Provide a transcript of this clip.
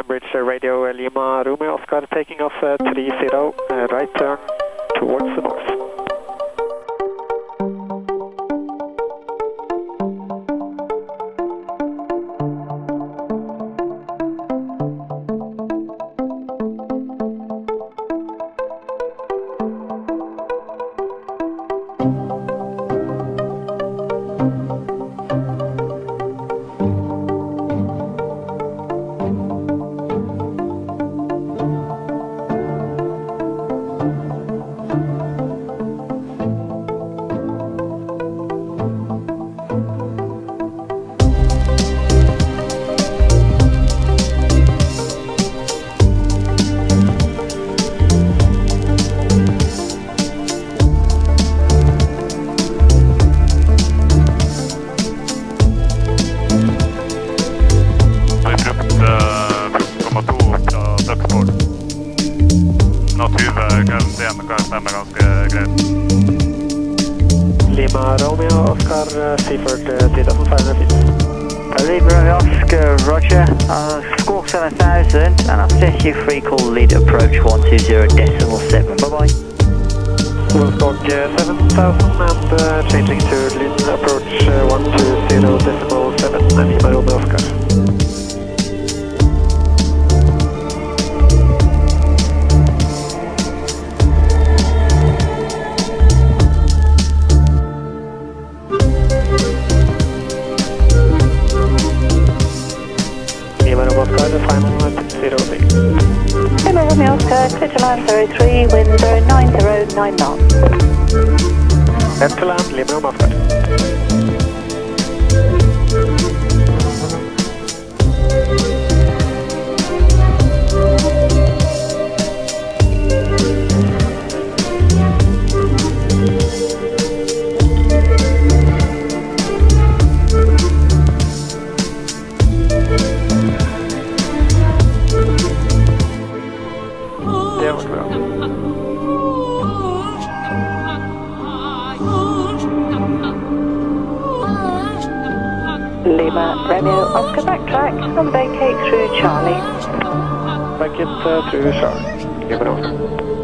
Bembridge, radio Lima Romeo Oscar taking off 30, right turn towards the north. Lima Romeo Oscar, Seaford 3500 feet. Lima Romeo Oscar, Roger. Squawk 7000 and I'll test you free call Lydd approach 120.7. Bye bye. We'll squawk 7000 and changing to Lydd approach 120.7 Lima Romeo Oscar. Lima Romeo Oscar, clear to land 03, wind 909 knots. Left to land, Lima Romeo Oscar. Lima Romeo Oscar backtrack and vacate through Charlie. Vacate through Charlie. Lima Romeo.